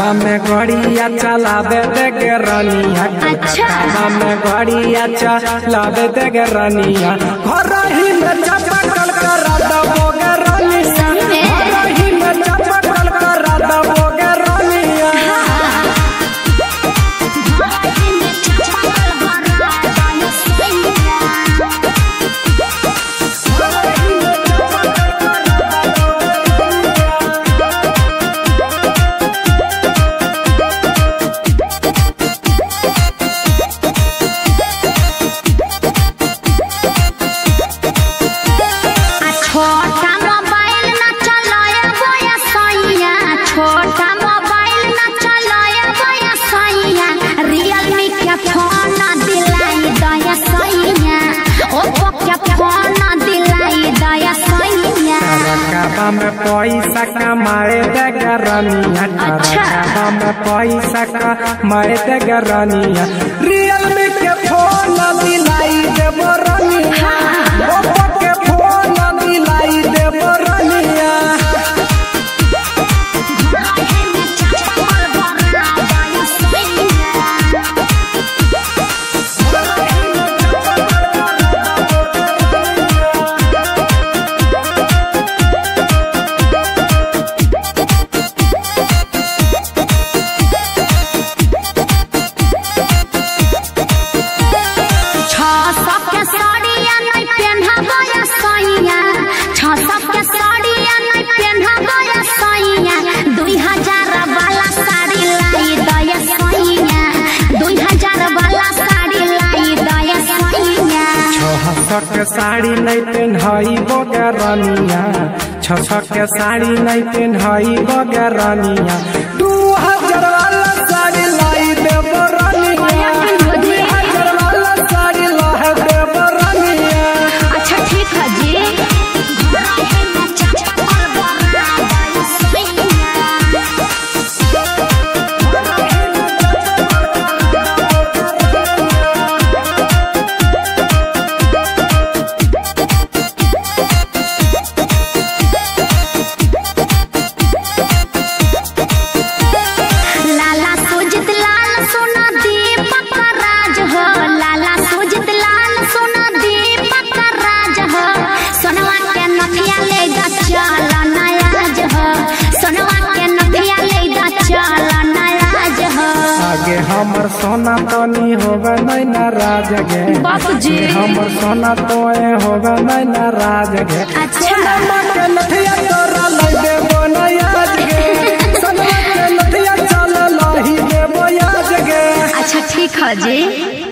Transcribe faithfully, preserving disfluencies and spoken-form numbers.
कलकत्ता में गड़िया चलावे देगे रानिया। कलकत्ता में गड़िया चलावे देगे रानिया। घर ही में चपकल करा दबोगे रानिया। घर ही में चपकल करा दबोगे रानिया। छोटा मोबाइल न चलाए बोया सैया। छोटा मोबाइल न चलाए बोया सैया। रियलमी के फोन दिलाई दया सैया। ओप्पो के फोन दिलाई दया सैया। कलकत्ता में पैसा कमाए देगे रानिया। कलकत्ता में पैसा कमाए देगे रानिया। रियलमी के फोन दिलाई देबो रानिया। ओप्पो के फोन दिलाई देबो रानिया। के साड़ी नहीं पहनाई बोगे रानिया। छह के साड़ी नहीं पहनाई बोगे रानिया। दू हजार वाला साड़ी लाई देबो रानिया। दू हजार वाला साड़ी ला देबो रानिया। अच्छा ठीक है जी। आगे हमर सोना तनी होगा नहीं नाराज गे। बापूजी हमर सोना तो होगा नहीं नाराज गे। सोना के नथिया तोरा लै देबो नहीं आज गे। सोना के नथिया चल लही देबो आज गे। अच्छा ठीक है जी।